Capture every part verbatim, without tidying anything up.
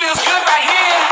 feels good right here.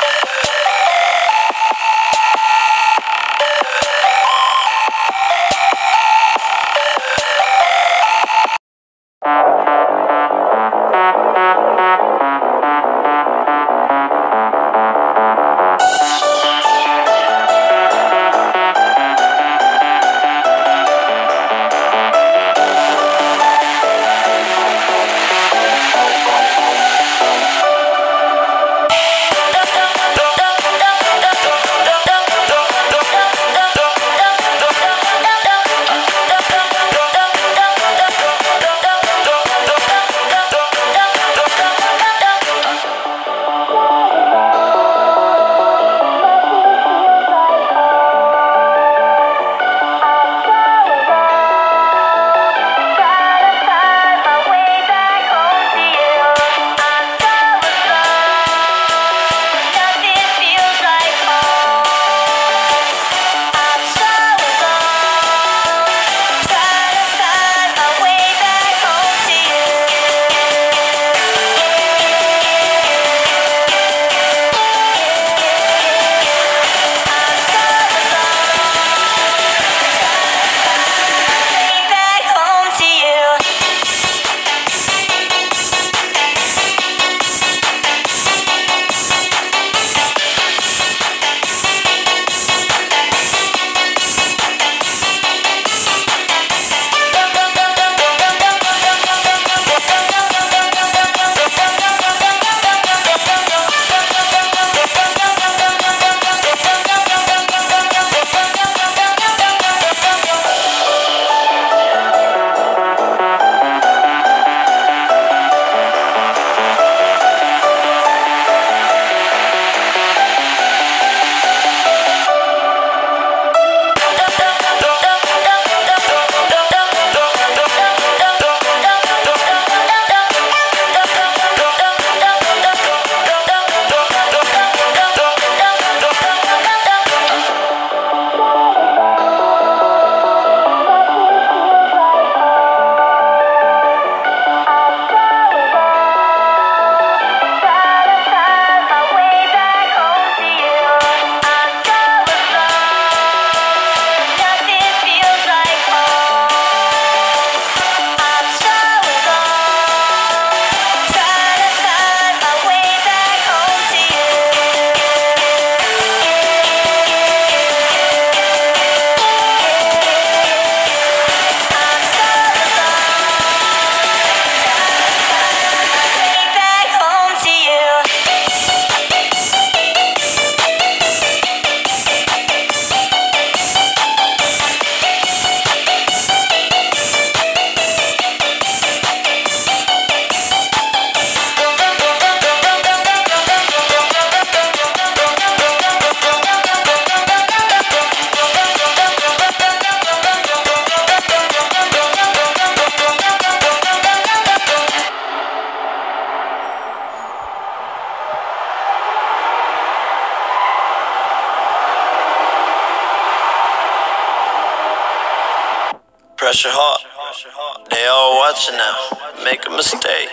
Pressure hot, they all watching now. Make a mistake,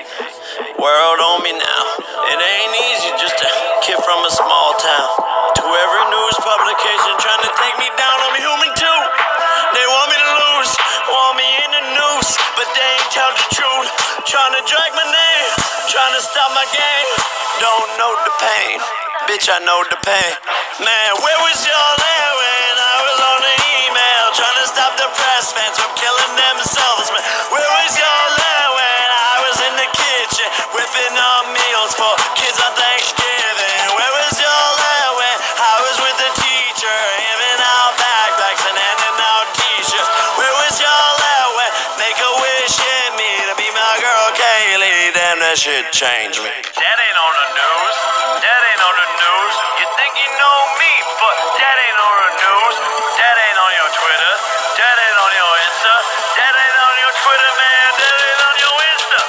world on me now. It ain't easy, just a kid from a small town. To every news publication trying to take me down, I'm human too. They want me to lose, want me in the noose, but they ain't tell the truth. Trying to drag my name, trying to stop my game. Don't know the pain, bitch, I know the pain. Man, where was y'all at when I was on the email? Trying to stop the press fans from killing themselves, man. Where was y'all at when I was in the kitchen whipping up meals for kids on Thanksgiving? Where was y'all at when I was with the teacher, handing out backpacks and handing out t-shirts? Where was y'all at when Make-A-Wish hit me to be my girl Kaylee? Damn, that shit changed me. That ain't on the news. That ain't on the news. You think you know me, but that ain't on the news. That ain't on your Twitter. That ain't on your Insta. That ain't on your Twitter, man. That ain't on your Insta.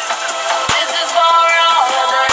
This is for all of the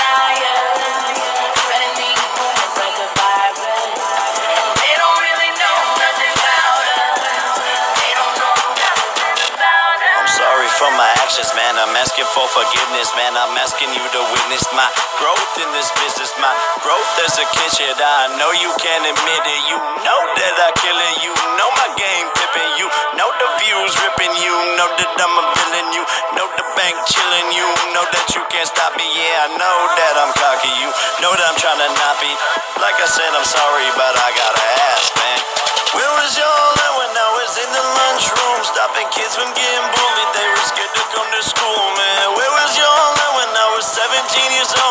liars, spreading these rumors like a virus. They don't really know nothing about us. They don't know nothing about us. I'm sorry for my actions, man. I'm asking asking for forgiveness, man. I'm asking you to witness my growth in this business, my growth as a kid. Shit, I know you can't admit it. You know that I kill it. You know my game pippin'. You know the views ripping. You know that I'm a villain. You know the bank chillin'. You know that you can't stop me. Yeah, I know that I'm cocky. You know that I'm trying to not be. Like I said, I'm sorry, but I gotta ask, man. Where was y'all at when I was in the lunchroom, stopping kids from getting bullied? They were scared to come to school, man. Where was y'all at when I was seventeen years old?